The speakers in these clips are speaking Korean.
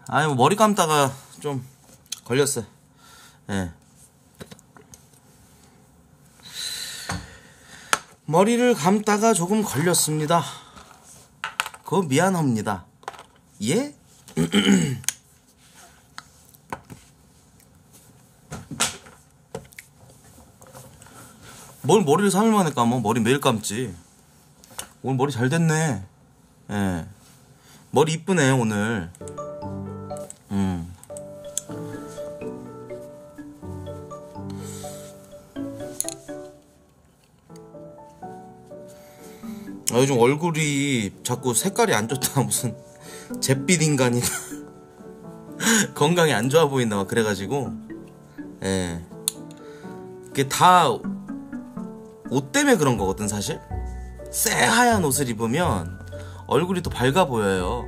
아니 뭐 머리 감다가 좀 걸렸어요. 예. 머리를 감다가 조금 걸렸습니다. 그거 미안합니다. 예? 뭘 머리를 3일 만에 감어? 머리 매일 감지. 오늘 머리 잘 됐네. 예. 머리 이쁘네 오늘. 요즘 얼굴이 자꾸 색깔이 안 좋다. 무슨 잿빛 인간이 건강이 안 좋아 보인다 막 그래가지고. 예. 그게 다 옷 때문에 그런 거거든 사실. 새하얀 옷을 입으면 얼굴이 더 밝아 보여요.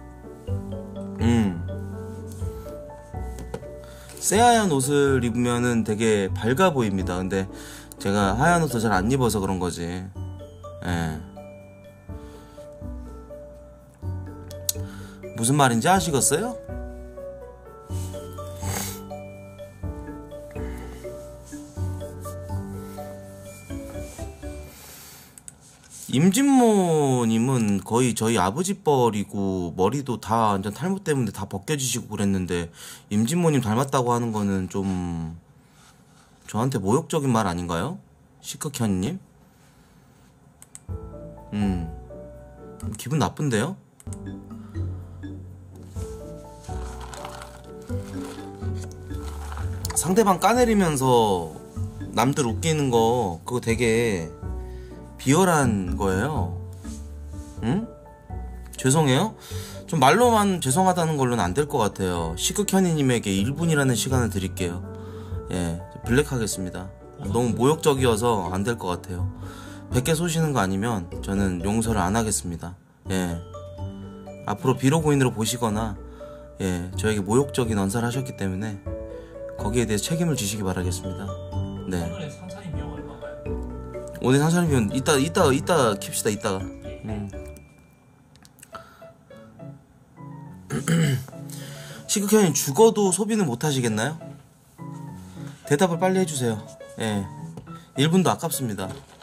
새하얀 옷을 입으면은 되게 밝아 보입니다. 근데 제가 하얀 옷을 잘 안 입어서 그런 거지. 예. 무슨 말인지 아시겠어요? 임진모님은 거의 저희 아버지 뻘이고 머리도 다 완전 탈모 때문에 다 벗겨지시고 그랬는데 임진모님 닮았다고 하는 거는 좀 저한테 모욕적인 말 아닌가요? 시크현님? 기분 나쁜데요? 상대방 까내리면서 남들 웃기는 거 그거 되게 비열한 거예요. 응? 죄송해요? 좀 말로만 죄송하다는 걸로는 안 될 것 같아요. 시크현이님에게 1분이라는 시간을 드릴게요. 예, 블랙하겠습니다. 너무 모욕적이어서 안 될 것 같아요. 100개 쏘시는 거 아니면 저는 용서를 안 하겠습니다. 예, 앞으로 비로고인으로 보시거나 예, 저에게 모욕적인 언사를 하셨기 때문에 거기에 대해서 책임을 지시기 바라겠습니다. 네. 오늘의 상차림 비용 얼마인가요? 오늘 상차림 비용 이따 킵시다. 이따가. 시크현님 죽어도 소비는 못 하시겠나요? 대답을 빨리 해주세요. 예, 1분도 아깝습니다.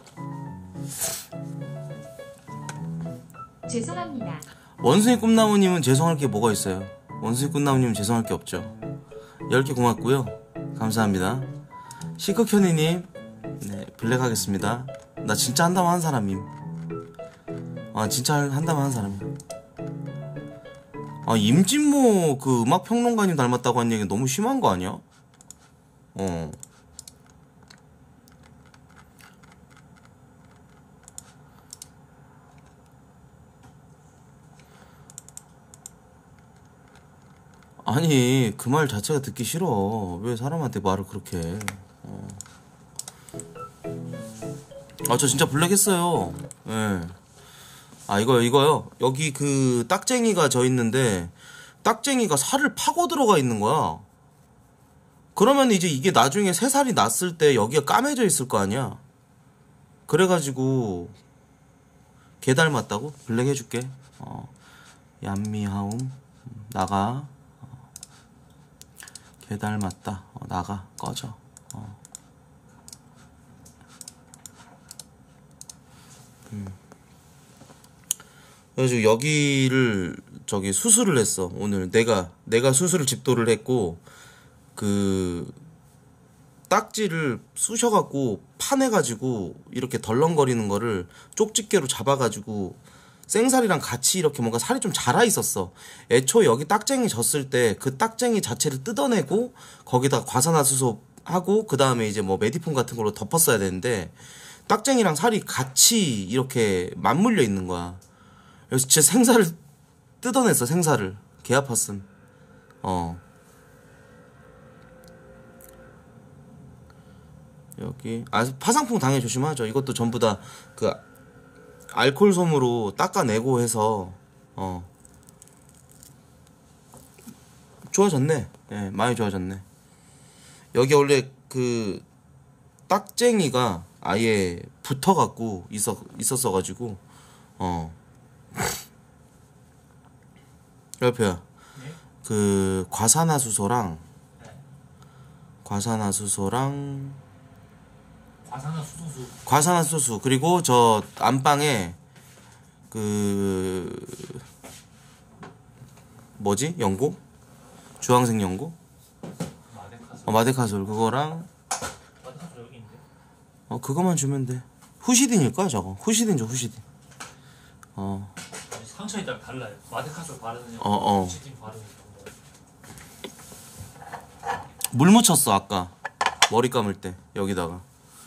죄송합니다. 원숭이 꿈나무님은 죄송할 게 뭐가 있어요? 원숭이 꿈나무님은 죄송할 게 없죠. 10개 고맙고요. 감사합니다. 시크현이님 네, 블랙 하겠습니다. 나 진짜 한다면 한 사람임. 아 진짜 한다면 한 사람임. 아 임진모 그 음악평론가님 닮았다고 한 얘기 너무 심한 거 아니야? 아니 그 말 자체가 듣기 싫어. 왜 사람한테 말을 그렇게 해. 아 저 진짜 블랙 했어요. 예. 아 이거요. 여기 그 딱쟁이가 져 있는데 딱쟁이가 살을 파고 들어가 있는 거야. 그러면 이제 이게 나중에 새살이 났을 때 여기가 까매져 있을 거 아니야. 그래가지고 개 닮았다고? 블랙 해줄게. 얀미하움 나가. 개 닮았다. 나가. 꺼져. 그래가지고 여기를 저기 수술을 했어. 오늘 내가 수술을 집도를 했고 그 딱지를 쑤셔갖고 파내가지고 이렇게 덜렁거리는 거를 쪽집게로 잡아가지고 생살이랑 같이 이렇게 뭔가 살이 좀 자라 있었어. 애초에 여기 딱쟁이 졌을 때 그 딱쟁이 자체를 뜯어내고 거기다가 과산화수소 하고 그 다음에 이제 뭐 메디폼 같은 걸로 덮었어야 되는데 딱쟁이랑 살이 같이 이렇게 맞물려 있는 거야. 그래서 진짜 생살을 뜯어냈어. 생살을. 개 아팠음. 여기 파상풍 당해 조심하죠. 이것도 전부 다 그 알코올 솜으로 닦아내고 해서 좋아졌네. 예, 많이 좋아졌네. 여기 원래 그 딱쟁이가 아예 붙어갖고 있었어가지고 옆에야. 네? 그 과산화수소랑 네. 과산화수소랑 과산화수소수. 과산화수소 그리고 저 안방에 그 뭐지? 연고? 주황색 연고? 마데카솔. 마데카솔 그거랑 마데카솔 여기 있는데. 그거만 주면 돼. 후시딘일까 저거? 후시딘 줘 후시딘. 상처에 따라 달라요. 마데카솔 바르는 후시딘 바르는 물 묻혔어 아까 머리 감을 때 여기다가.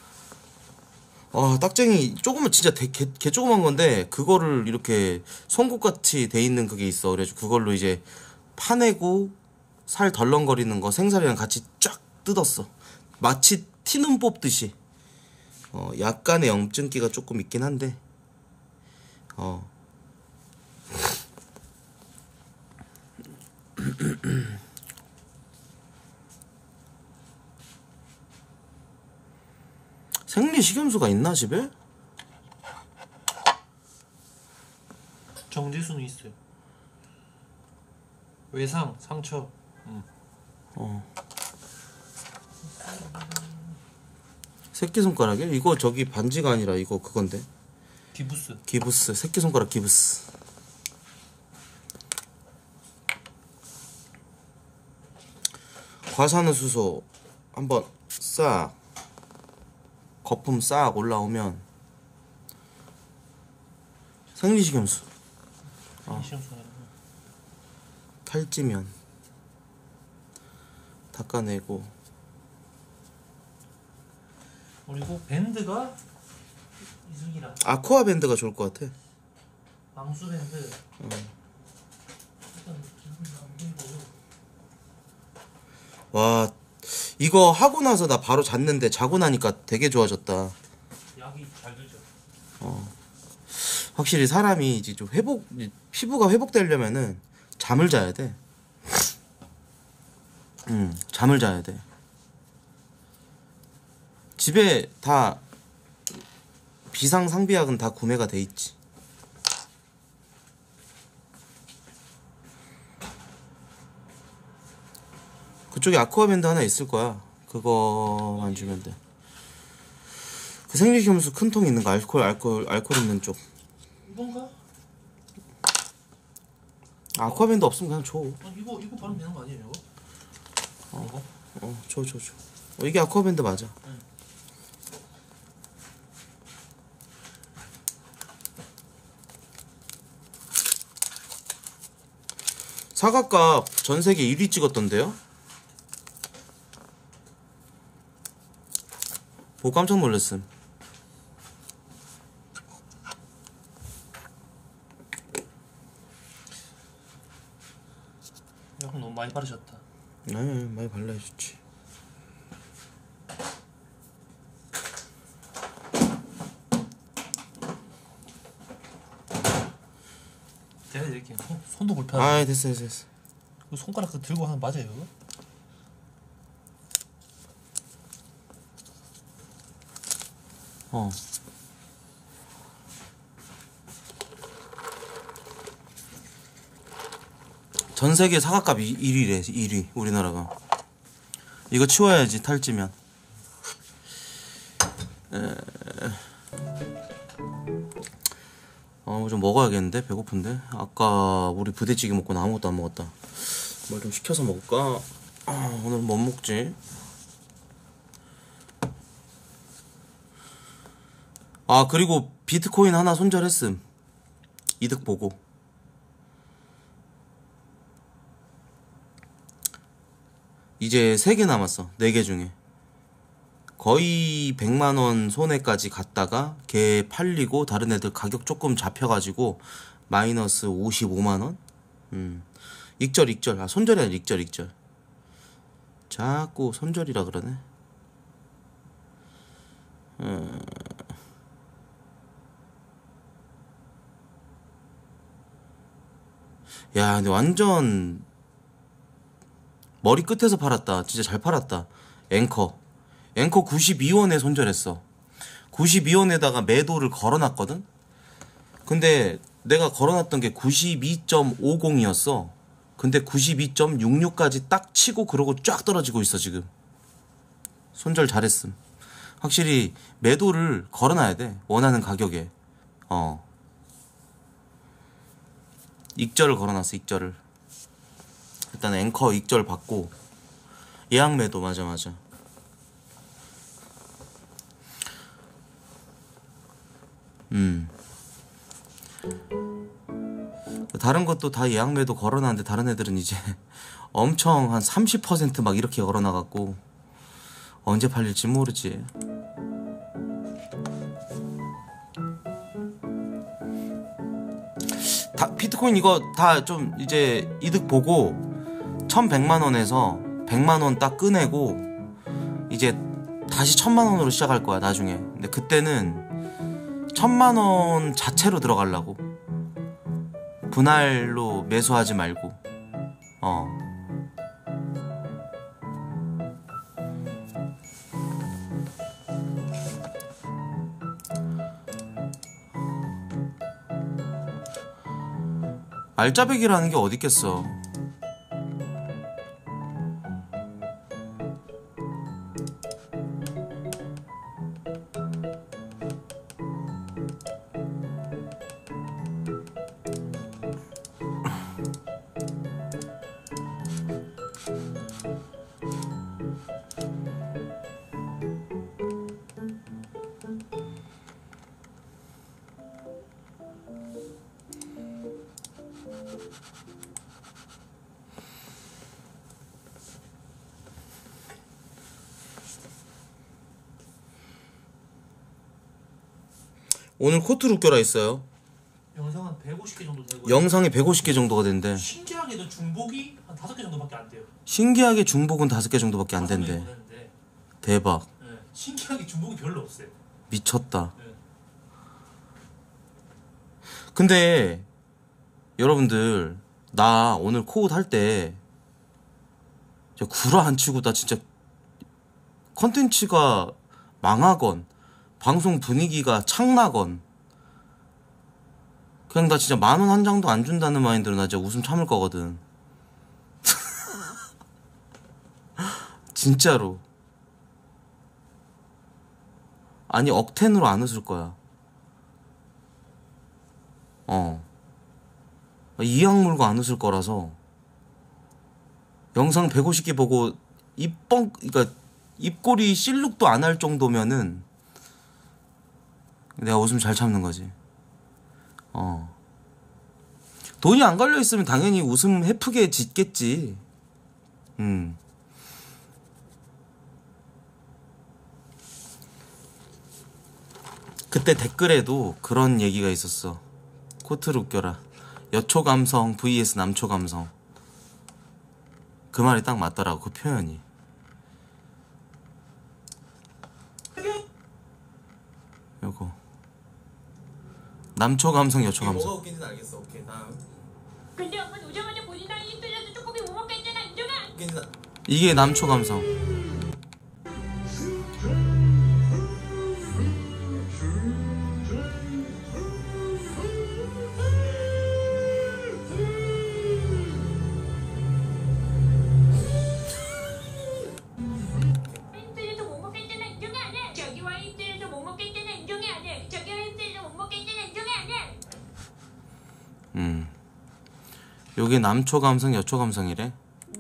딱쟁이 조금만 진짜 개 조그만 건데 그거를 이렇게 송곳같이 돼 있는 그게 있어. 그래가지고 그걸로 이제 파내고 살 덜렁거리는 거 생살이랑 같이 쫙 뜯었어. 마치 티눈 뽑듯이. 약간의 염증기가 조금 있긴 한데 생리식염수가 있나 집에? 정제수는 있어요. 외상, 상처. 새끼손가락에? 이거 저기 반지가 아니라 이거 그건데. 기부스. 기부스. 새끼손가락 기부스. 과산화수소 한번 싹 거품 싹 올라오면 생리식염수 탈지면 닦아내고. 그리고 밴드가 이슬기랑 아쿠아 밴드가 좋을 것 같아. 방수 밴드. 일단 와 이거 하고 나서 나 바로 잤는데 자고 나니까 되게 좋아졌다. 약이 잘 들죠. 확실히 사람이 이제 좀 피부가 회복되려면은 잠을 자야 돼. 잠을 자야 돼. 집에 다 비상 상비약은 다 구매가 돼 있지. 그쪽에 아쿠아밴드 하나 있을 거야. 그거만 주면 돼. 그 생리식염수 큰 통 있는 거 알코올 있는 쪽. 이건가? 아쿠아밴드 없으면 그냥 줘. 이거 바르면 되는 거 아니에요? 이거? 줘. 이게 아쿠아밴드 맞아. 사과값 전 세계 1위 찍었던데요? 보고 깜짝 놀랐음. 형 너무 많이 바르셨다. 많이 발라야 좋지. 제가 이렇게 손도 불편해. 됐어. 손가락 그 들고 하는 맞아요? 이거? 전 세계 사과값 1위래. 1위 우리나라가. 이거 치워야지 탈지면. 좀 먹어야겠는데 배고픈데. 아까 우리 부대찌개 먹고 나 아무것도 안 먹었다. 뭘 좀 시켜서 먹을까? 오늘 뭐 먹지? 그리고 비트코인 하나 손절했음. 이득 보고. 이제 3개 남았어. 4개 중에. 거의 100만원 손해까지 갔다가 걔 팔리고 다른 애들 가격 조금 잡혀가지고 마이너스 55만원? 익절. 손절이 아니라 익절. 자꾸 손절이라 그러네. 야, 근데 완전 머리 끝에서 팔았다. 진짜 잘 팔았다. 앵커 92원에 손절했어. 92원에다가 매도를 걸어놨거든. 근데 내가 걸어놨던 게 92.50이었어. 근데 92.66까지 딱 치고 그러고 쫙 떨어지고 있어 지금. 손절 잘했음. 확실히 매도를 걸어놔야 돼. 원하는 가격에. 익절을 걸어놨어. 익절을. 일단 앵커 익절 받고 예약 매도. 맞아. 다른 것도 다 예약 매도 걸어놨는데 다른 애들은 이제 엄청 한 30% 막 이렇게 걸어놔갖고 언제 팔릴지 모르지. 비트코인 이거 다 좀 이제 이득 보고 1100만원에서 100만원 딱 꺼내고 이제 다시 1000만원으로 시작할 거야 나중에. 근데 그때는 1000만원 자체로 들어가려고. 분할로 매수하지 말고. 알짜배기라는 게 어딨겠어. 오늘 코트 웃겨라 있어요. 영상 한 150개 정도 되고. 영상이 150개 정도가 된대. 신기하게도 중복이 한 5개 정도밖에 안 돼요. 신기하게 중복은 5개 정도밖에 안 된대. 대박. 네. 신기하게 중복이 별로 없어요. 미쳤다. 네. 근데 여러분들 나 오늘 코웃 할 때 구라 안 치고 나 진짜 컨텐츠가 망하건 방송 분위기가 창나건 그냥 나 진짜 10,000원 한 장도 안 준다는 마인드로 나 진짜 웃음 참을 거거든. 진짜로. 아니 억텐으로 안 웃을 거야. 이악 물고 안 웃을 거라서. 영상 150개 보고 그러니까 입꼬리 실룩도 안 할 정도면은 내가 웃음 잘 참는 거지. 돈이 안 걸려 있으면 당연히 웃음 해프게 짓겠지. 그때 댓글에도 그런 얘기가 있었어. 코트를 웃겨라. 여초 감성 vs 남초 감성. 그 말이 딱 맞더라고. 그 표현이. 요거 남초 감성 여초 감성. 뭐가 웃긴지는 알겠어. 오케이 다음. 근데 엄마 오자마자 본인 나이 들려서 조금이 못 먹겠잖아. 인정아. 이게 남초 감성. 힘들어서 못 먹겠잖아. 인정이 안 해. 저기와 힘들어서 못 먹겠잖아. 인정이 안 해. 저기와 힘들어서 못 먹겠잖아. 인정이 안 해. 요게 남초 감성 여초 감성이래.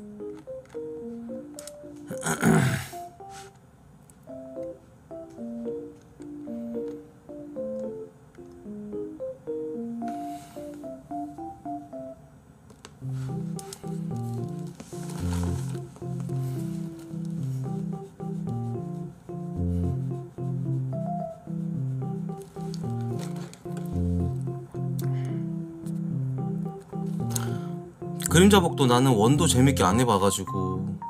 그림자복도 나는 원도 재밌게 안 해봐가지고.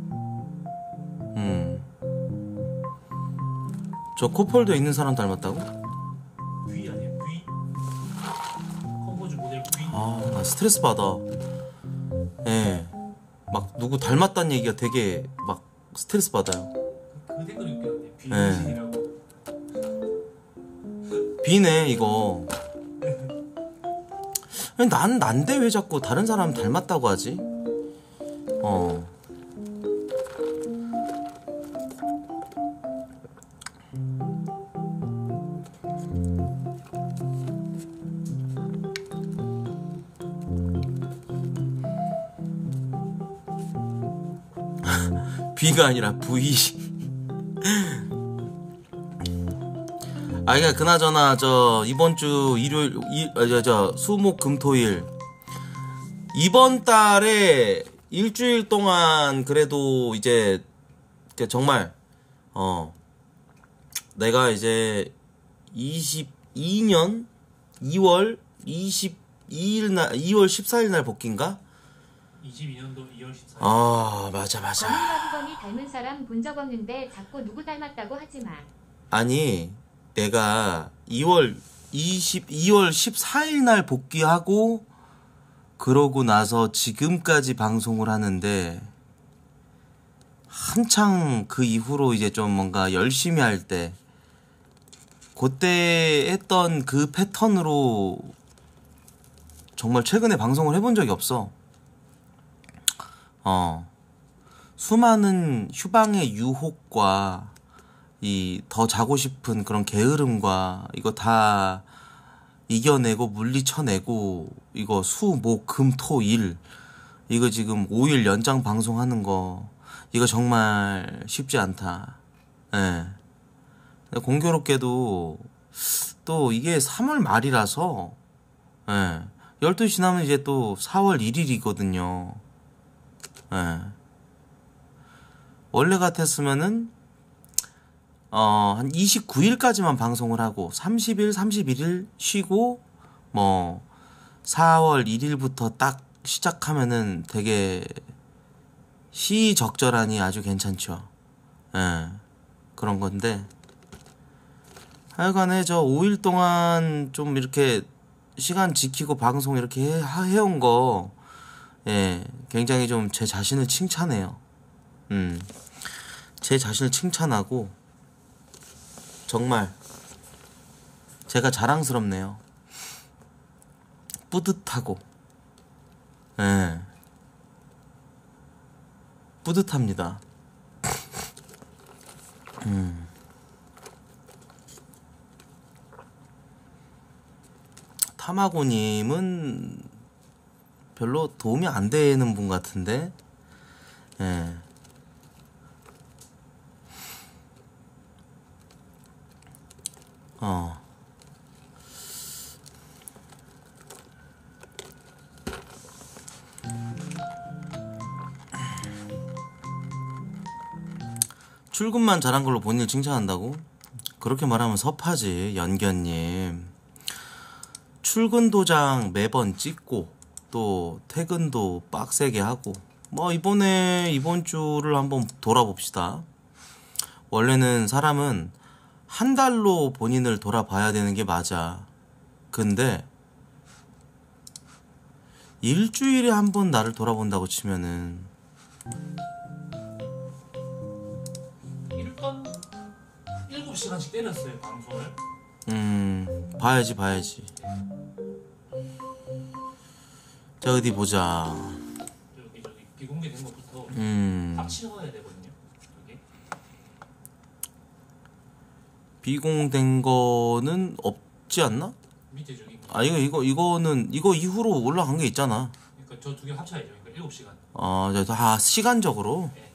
저 코폴드에 있는 사람 닮았다고? V 아니에요? V? 컴포즈 모델 V? 나 스트레스 받아. 예. 막 누구 닮았다는 얘기가 되게 막 스트레스 받아요. 그 댓글이 웃겼네. V 네. 신이라고. 비네 이거. 아니, 난데 왜 자꾸 다른 사람 닮았다고 하지? B가 아니라 V. 아, 그러니까 그나저나 저 이번 주 일요일 수목 금토일 이번 달에 일주일 동안 그래도 이제 정말 내가 이제 22년 2월 22일 날 2월 14일 날 복귀인가? 22년도 2월 14일. 아, 맞아. 건희 닮은 사람 본 적 없는데 자꾸 누구 닮았다고 하지 마. 아니, 내가 2월 14일 날 복귀하고 그러고 나서 지금까지 방송을 하는데 한창 그 이후로 이제 좀 뭔가 열심히 할 때 그때 했던 그 패턴으로 정말 최근에 방송을 해본 적이 없어. 수많은 휴방의 유혹과 이 더 자고 싶은 그런 게으름과 이거 다 이겨내고 물리쳐내고 이거 수, 목, 금, 토, 일 이거 지금 5일 연장 방송하는 거 이거 정말 쉽지 않다. 예. 공교롭게도 또 이게 3월 말이라서 예. 12시 지나면 이제 또 4월 1일이거든요. 예. 원래 같았으면은 한 29일까지만 방송을 하고 30일, 31일 쉬고 뭐 4월 1일부터 딱 시작하면은 되게 시적절하니 아주 괜찮죠. 예. 그런 건데 하여간에 저 5일 동안 좀 이렇게 시간 지키고 방송 이렇게 해온 거 예, 굉장히 좀 제 자신을 칭찬해요. 제 자신을 칭찬하고 정말 제가 자랑스럽네요. 뿌듯하고 예, 뿌듯합니다. 타마고님은 별로 도움이 안 되는 분 같은데 예. 출근만 잘한 걸로 본인을 칭찬한다고? 그렇게 말하면 섭하지, 연견님. 출근 도장 매번 찍고 또 퇴근도 빡세게 하고 뭐 이번 주를 한번 돌아봅시다. 원래는 사람은 한 달로 본인을 돌아봐야 되는 게 맞아. 근데 일주일에 한 번 나를 돌아본다고 치면은 일단 7시간씩 때렸어요 방송을. 봐야지. 자, 어디 보자. 저기 비공개된 것부터 다 치워야 되거든요. 여기. 비공된 거는 없지 않나? 밑에 저기. 아, 이거는 이거 이후로 올라간 게 있잖아. 그러니까 저 두 개 합쳐야죠. 그러니까 7시간. 다 시간적으로. 네.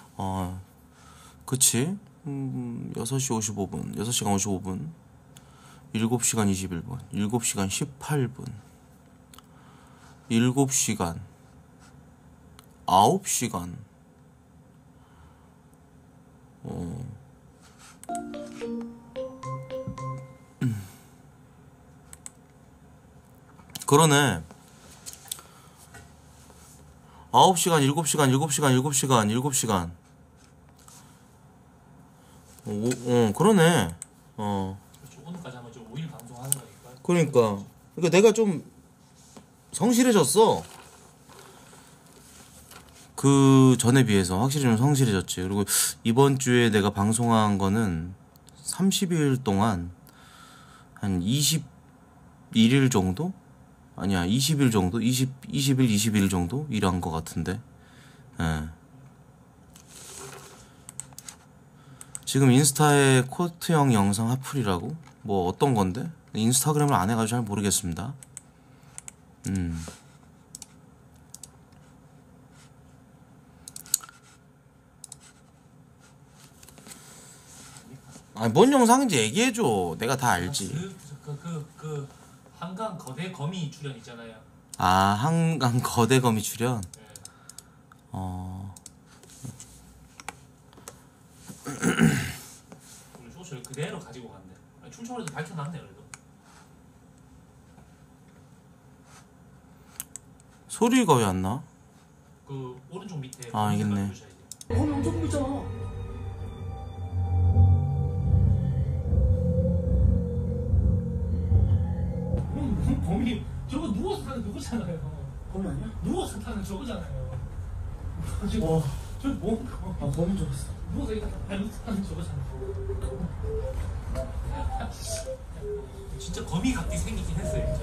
그치. 6시 55분, 6시간 55분, 7시간 21분, 7시간 18분, 7시간, 9시간. 그러네. 9시간, 7시간, 7시간, 7시간, 7시간. 그러네. 그렇죠. 오늘까지 하면 좀 5일 방송하는 거니까. 그러니까 내가 좀 성실해졌어. 그 전에 비해서 확실히 좀 성실해졌지. 그리고 이번 주에 내가 방송한 거는 30일 동안 한 21일 정도? 아니야 20일 정도? 20일 21일 정도? 일한 것 같은데. 예. 지금 인스타에 코트형 영상 핫플이라고? 뭐 어떤 건데? 인스타그램을 안 해가지고 잘 모르겠습니다. 아니 뭔 영상인지 얘기해줘. 내가 다 알지. 그 한강 거대 거미 출연 있잖아요. 아 한강 거대 거미 출연. 네. 오늘 쇼츠를 그대로 가지고 갔네. 아니, 충청도에도 밝혀놨네 그래도. 소리가 왜 안 나? 그 오른쪽 밑에. 아, 알겠네. 누르셔야 돼요. 거미 엄청 보이잖아. 거미 저거 누워서 타는 그거잖아요. 거미 아니야? 누워서 타는 저거잖아요. 와. 저 뭐? 아 거미 줄 알았어. 누워서 이렇게 발로 타는 저거잖아요. 진짜 거미 같게 생기긴 했어요.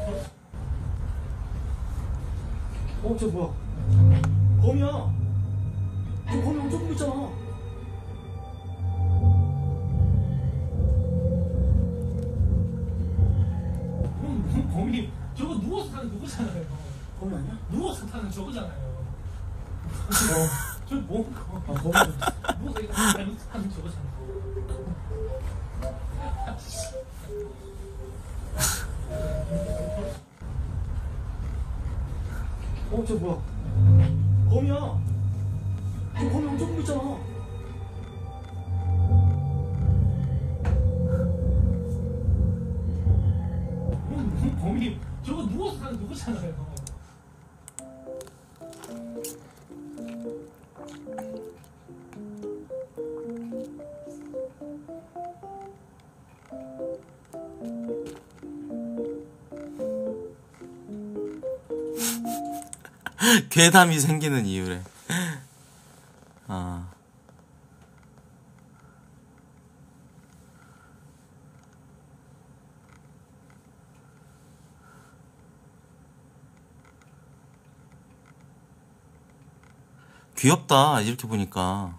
저 뭐야? 거미야. 저 거미 엄청 보이잖아. 거미 저거 누워서 타는 그거잖아요. 거미 아니야? 누워서 타는 저거잖아요. 저 뭐? 아 거미 줄 알았어. 누워서 이렇게 발로 타는 저거잖아요. 저 뭐야? 거미야. 저 거미 엄청 보이잖아. 거미 저거 누워서 타는 그거잖아요. 괴담이 생기는 이유래. 아. 귀엽다 이렇게 보니까.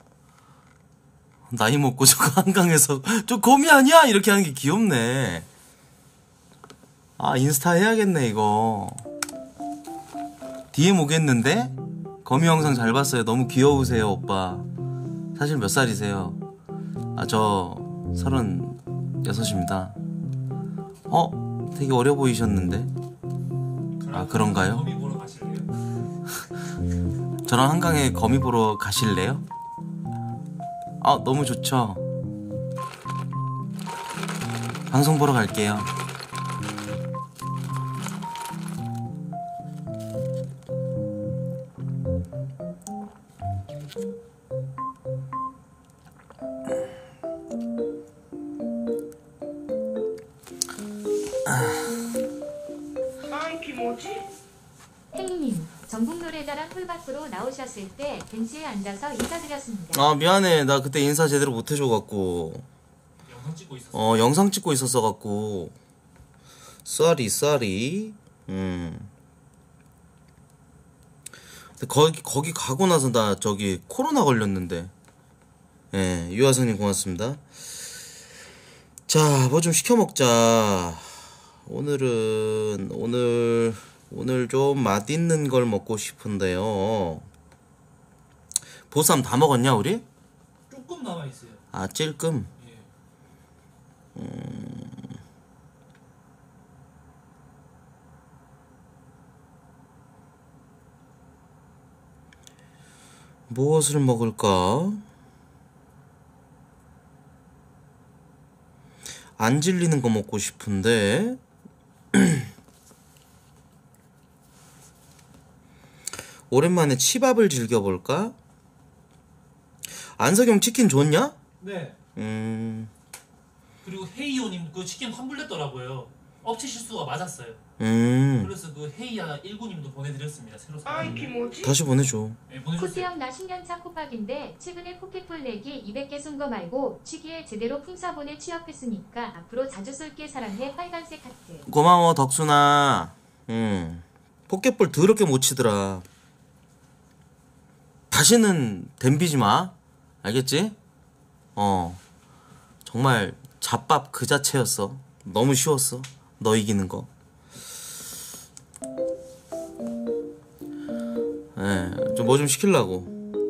나이 먹고 저거 한강에서 저 거미 아니야 이렇게 하는 게 귀엽네. 아 인스타 해야겠네 이거. DM 오겠는데? 거미 영상 잘 봤어요. 너무 귀여우세요 오빠. 사실 몇 살이세요? 아 저 36입니다. 되게 어려 보이셨는데. 아 그런가요? 거미 보러 가실래요? 저랑 한강에 거미 보러 가실래요? 아 너무 좋죠. 방송 보러 갈게요. 혜인님, 전국 노래자랑 홀밖으로 나오셨을 때 벤치에 앉아서 인사드렸습니다. 아 미안해. 나 그때 인사 제대로 못 해줘갖고. 영상 찍고 있었어. 영상 찍고 있었어갖고. 쏘리. 근데 거기 가고 나서 나 저기 코로나 걸렸는데. 예, 유아성님 고맙습니다. 자, 뭐 좀 시켜 먹자. 오늘 좀 맛있는 걸 먹고 싶은데요. 보쌈 다 먹었냐 우리? 조금 남아 있어요. 아 찔끔. 예. 무엇을 먹을까? 안 질리는 거 먹고 싶은데. 오랜만에 치밥을 즐겨볼까? 안석영 치킨 좋냐? 네. 음. 그리고 헤이오님 그 치킨 환불됐더라고요. 업체 실수가 맞았어요. 그래서 그 헤이야 19님도 보내드렸습니다. 새로 사왔는데. 다시 보내줘. 네, 보내주세요. 코트형 나 10년차 코팍인데 최근에 포켓볼 내기 200개 쏜 거 말고 취기에 제대로 풍사본에 취업했으니까 앞으로 자주 쏠게 사랑해. 빨간색 하트. 고마워 덕순아. 포켓볼 더럽게 못 치더라. 다시는 덤비지 마. 알겠지? 정말 잡밥 그 자체였어. 너무 쉬웠어. 너 이기는 거. 좀 뭐 좀 시키려고.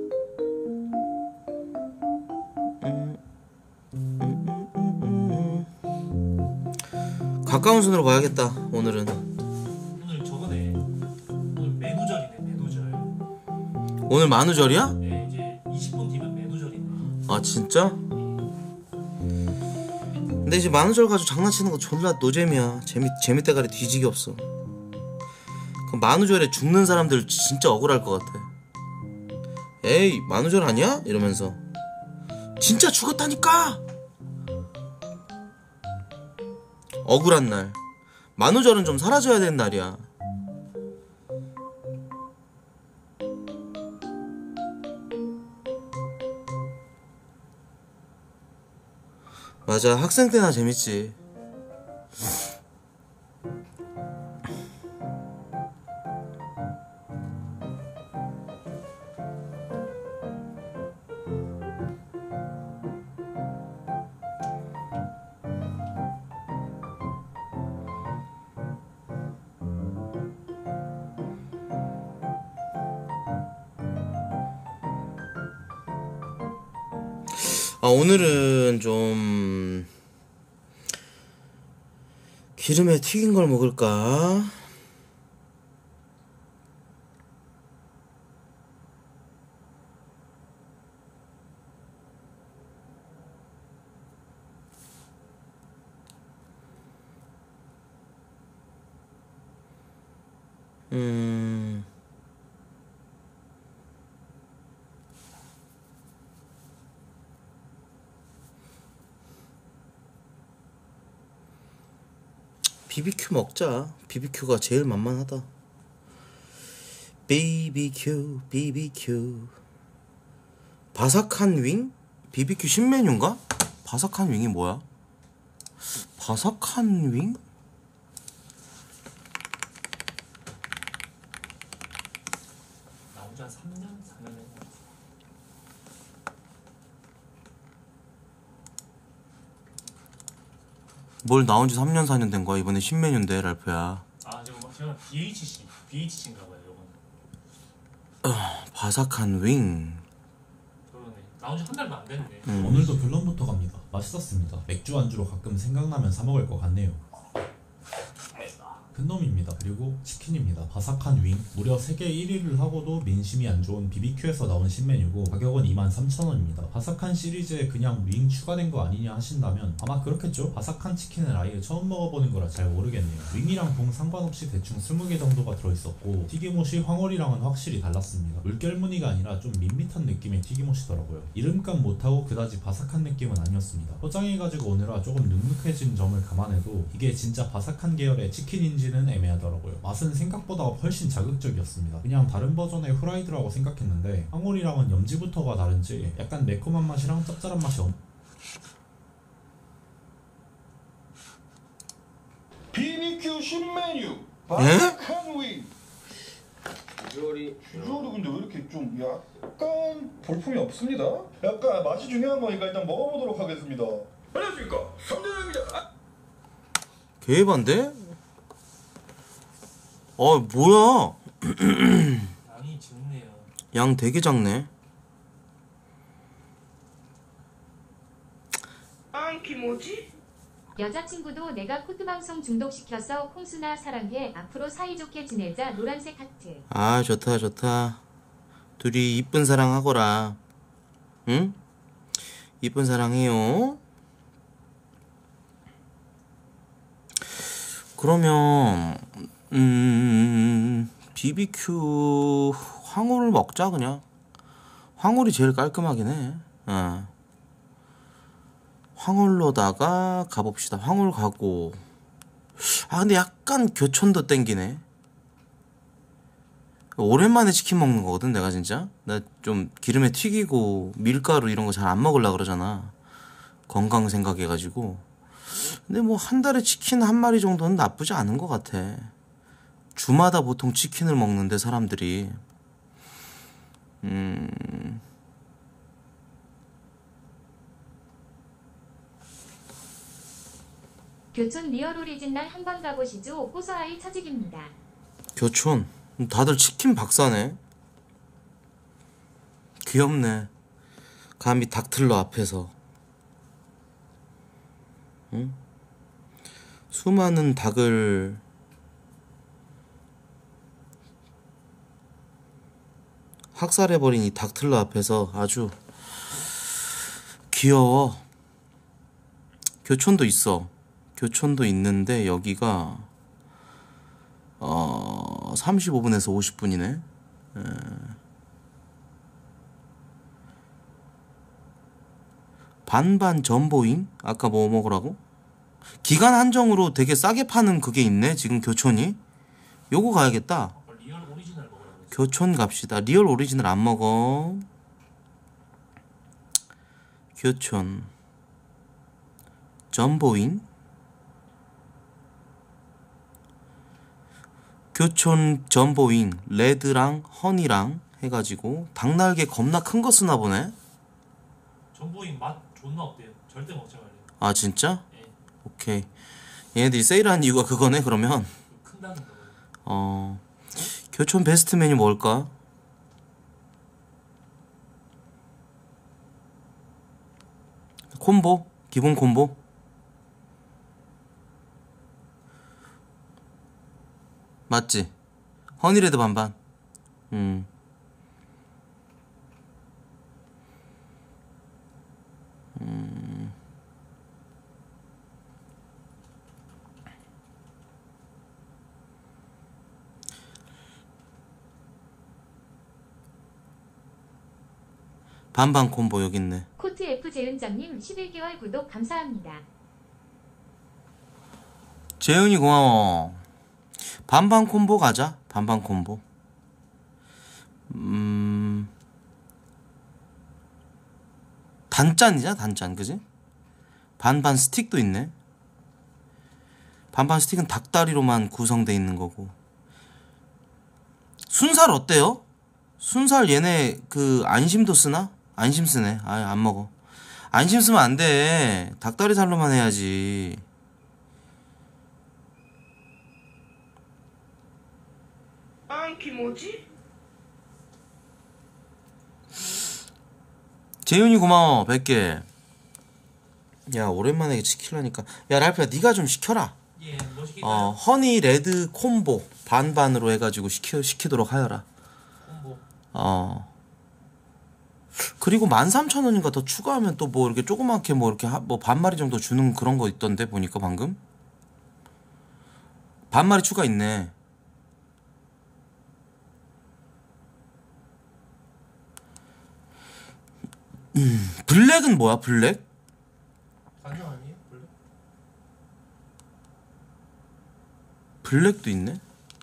가까운 순으로 가야겠다. 오늘은. 오늘 저거네. 오늘 메누절이네. 메누절. 오늘 만우절이야? 네, 이제 20분 뒤면 메누절이네. 아 진짜? 근데 이제 만우절 가지고 장난치는 거 존나 노잼이야. 재미대가리 뒤지기 없어. 그 만우절에 죽는 사람들 진짜 억울할 것 같아. 에이 만우절 아니야? 이러면서 진짜 죽었다니까. 억울한 날. 만우절은 좀 사라져야 되는 날이야. 맞아, 학생 때나 재밌지. 오늘은 좀 기름에 튀긴 걸 먹을까? BBQ 먹자. BBQ가 제일 만만하다. BBQ BBQ 바삭한 윙? BBQ 신메뉴인가? 바삭한 윙이 뭐야? 바삭한 윙? 나온 지 한 3년? 4년 됐나? 뭘 나온 지 3년 4년 된 거야. 이번에 신메뉴인데 랄프야. 아 지금 막 제가 BHC인가 봐요. 요건 바삭한 윙. 그러네. 나온 지 한 달도 안 됐네. 오늘도 결론부터 갑니다. 맛있었습니다. 맥주 안주로 가끔 생각나면 사 먹을 것 같네요. 큰 놈입니다. 그리고 치킨입니다. 바삭한 윙. 무려 세계 1위를 하고도 민심이 안 좋은 BBQ에서 나온 신메뉴고 가격은 23,000원입니다. 바삭한 시리즈에 그냥 윙 추가된 거 아니냐 하신다면 아마 그렇겠죠. 바삭한 치킨은 아예 처음 먹어보는 거라 잘 모르겠네요. 윙이랑 봉 상관없이 대충 20개 정도가 들어있었고 튀김옷이 황홀이랑은 확실히 달랐습니다. 물결 무늬가 아니라 좀 밋밋한 느낌의 튀김옷이더라고요. 이름값 못하고 그다지 바삭한 느낌은 아니었습니다. 포장해가지고 오느라 조금 눅눅해진 점을 감안해도 이게 진짜 바삭한 계열의 치킨인지 는 애매하더라고요. 맛은 생각보다 훨씬 자극적이었습니다. 그냥 다른 버전의 후라이드라고 생각했는데 황홀이랑은 염지부터가 다른지 약간 매콤한 맛이랑 짭짤한 맛이 BBQ 신메뉴 바삭한 윙. 비주얼이 근데 왜 이렇게 좀 약간 볼품이 없습니다. 약간 맛이 중요한 거니까 일단 먹어보도록 하겠습니다. 안녕하십니까, 삼대장입니다. 개반데? 뭐야? 양이 적네요. 양 되게 작네. 뭐지? 여자친구도 내가 코트방송 중독시켜서 콩순아 사랑해. 앞으로 사이좋게 지내자. 노란색 하트. 아 좋다 좋다. 둘이 이쁜 사랑하거라. 응? 이쁜 사랑해요. 그러면 BBQ 황홀을 먹자. 그냥 황홀이 제일 깔끔하긴 해. 황홀로다가 가봅시다. 황홀 가고. 근데 약간 교촌도 땡기네. 오랜만에 치킨 먹는 거거든 내가 진짜. 나 좀 기름에 튀기고 밀가루 이런 거 잘 안 먹으려고 그러잖아, 건강 생각해가지고. 근데 뭐 한 달에 치킨 한 마리 정도는 나쁘지 않은 것 같아. 주마다 보통 치킨을 먹는데 사람들이 교촌 리얼 오리지널 한번 가보시죠. 고소아이 처직입니다. 교촌 다들 치킨 박사네. 귀엽네. 감히 닥틀러 앞에서 응? 수많은 닭을 학살해버린 이 닥틀러 앞에서 아주 귀여워. 교촌도 있어. 교촌도 있는데 여기가 35분에서 50분이네. 반반 전보잉? 아까 뭐 먹으라고? 기간 한정으로 되게 싸게 파는 그게 있네 지금 교촌이. 요거 가야겠다. 리얼 오리지널 먹으라고 했어. 교촌 갑시다. 리얼 오리지널 안 먹어. 교촌 전보잉. 교촌 전보잉 레드랑 허니랑 해가지고 닭날개 겁나 큰 거 쓰나 보네. 전보잉 맛 존나 없대요. 절대 먹지 말래요. 아 진짜? 예. 오케이. 얘네들이 세일하는 이유가 그거네 그러면. 큰다는 거예요. 교촌 베스트 메뉴 뭘까? 콤보? 기본 콤보? 맞지? 허니레드 반반. 반반 콤보 여기 있네. 코트 F 재은장님 11개월 구독 감사합니다. 재은이 고마워. 반반 콤보 가자. 반반 콤보. 단짠이잖아 단짠 그지? 반반 스틱도 있네. 반반 스틱은 닭다리로만 구성되어 있는 거고. 순살 어때요? 순살 얘네 그 안심도 쓰나? 안심 쓰네. 아예 안 먹어. 안심 쓰면 안 돼. 닭다리 살로만 해야지. 뭐지? 재윤이 고마워 100개. 야 오랜만에 시키려니까. 야 랄프야 니가 좀 시켜라. 예, 뭐 시킬까요? 허니 레드 콤보 반반으로 해가지고 시키도록 하여라. 콤보. 그리고 13,000원인가 더 추가하면 또 뭐 이렇게 조그맣게 뭐 이렇게 뭐 반마리 정도 주는 그런 거 있던데 보니까 방금 반마리 추가 있네. 블랙은 뭐야 블랙? 간장 아니에요? 블랙? 블랙도 있네.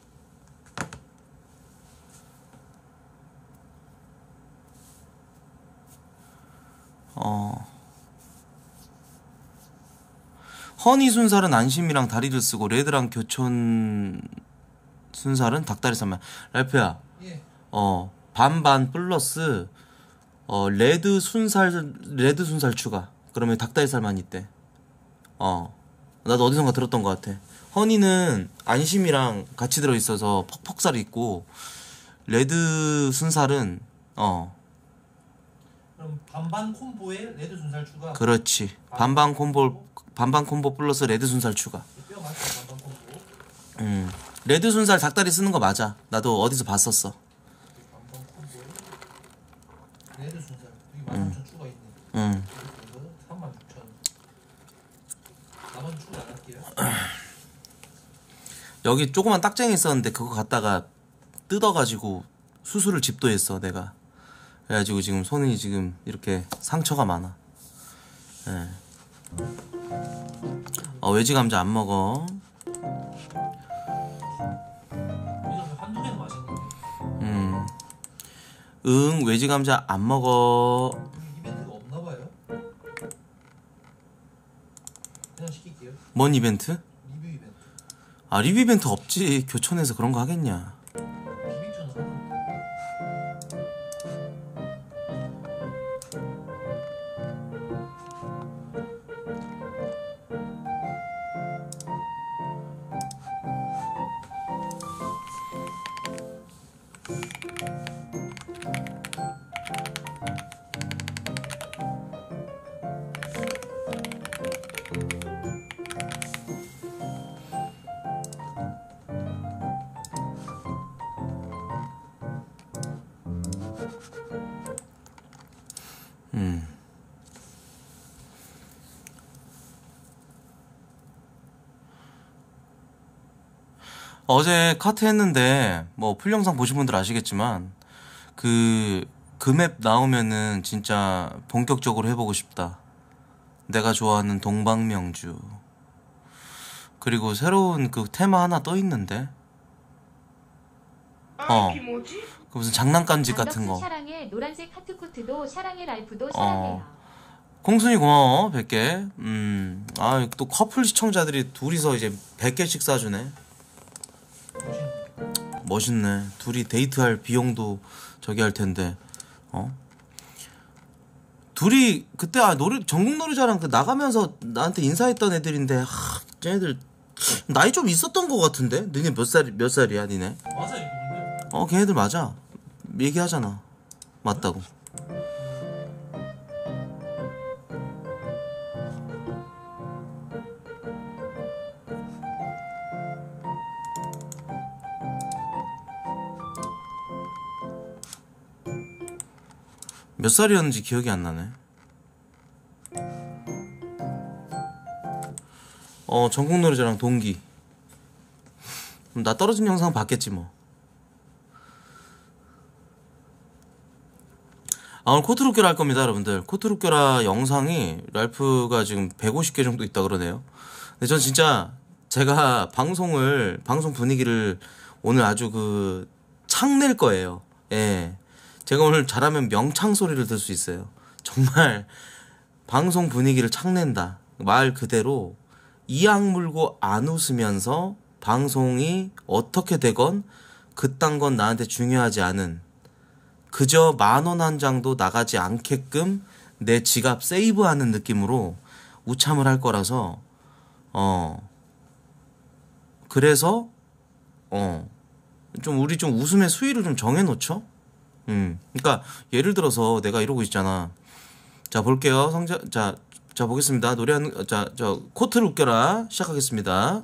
허니 순살은 안심이랑 다리를 쓰고 레드랑 교촌 순살은 닭다리살만. 랄프야. 예. 반반 플러스 레드 순살 추가. 그러면 닭다리살만 있대. 나도 어디선가 들었던 것 같아. 허니는 안심이랑 같이 들어있어서 퍽퍽살이 있고 레드 순살은 그럼 반반 콤보에 레드 순살 추가. 그렇지. 반반 콤보 플러스 레드 순살 추가. 뼈 맞죠? 반반 콤보. 레드 순살 닭다리 쓰는 거 맞아. 나도 어디서 봤었어. 반반 콤보에 레드 순살. 여기 13,000 추가 있네. 36,000. 나머지 추가 안 할게요. 여기 조그만 딱쟁이 있었는데 그거 갖다가 뜯어가지고 수술을 집도했어 내가. 그래가지고 지금 손이 지금 이렇게 상처가 많아. 예. 외지 감자 안 먹어. 한두 개는 맛있는데. 외지 감자 안 먹어. 이벤트가 없나 봐요. 그냥 시킬게요. 뭔 이벤트? 리뷰 이벤트. 아 리뷰 이벤트 없지. 교촌에서 그런 거 하겠냐. 비비큐는 하나. 어제 카트 했는데 뭐 풀 영상 보신 분들 아시겠지만 그 맵 나오면은 진짜 본격적으로 해보고 싶다. 내가 좋아하는 동방명주. 그리고 새로운 그 테마 하나 떠 있는데. 그 무슨 장난감집 같은 거. 샤랑의 노란색 하트코트도 샤랑의 랄프도 샤랑해요. 콩순이 고마워 100개. 아 또 커플 시청자들이 둘이서 이제 100개씩 싸주네. 멋있네. 둘이 데이트할 비용도 저기 할 텐데. 둘이 그때 노래 전국 노래자랑 그 나가면서 나한테 인사했던 애들인데 쟤네들 나이 좀 있었던 것 같은데. 너네 몇 살이야 니네? 맞아 이거 근데. 걔네들 맞아. 얘기하잖아. 맞다고. 몇 살이었는지 기억이 안 나네. 전국 노래자랑 동기. 나 떨어진 영상 봤겠지 뭐. 오늘 코트룩교라 할 겁니다 여러분들. 코트룩교라 영상이 랄프가 지금 150개 정도 있다 그러네요. 근데 전 진짜 제가 방송 분위기를 오늘 아주 창낼 거예요. 예. 제가 오늘 잘하면 명창 소리를 들 수 있어요. 정말 방송 분위기를 창낸다. 말 그대로 이악 물고 안 웃으면서 방송이 어떻게 되건 그딴 건 나한테 중요하지 않은, 그저 10,000원 한 장도 나가지 않게끔 내 지갑 세이브하는 느낌으로 우참을 할 거라서 그래서 좀 우리 좀 웃음의 수위를 좀 정해놓죠. 그러니까 예를 들어서 내가 이러고 있잖아. 자 볼게요. 자 보겠습니다. 노래하는 저 코트를 웃겨라 시작하겠습니다.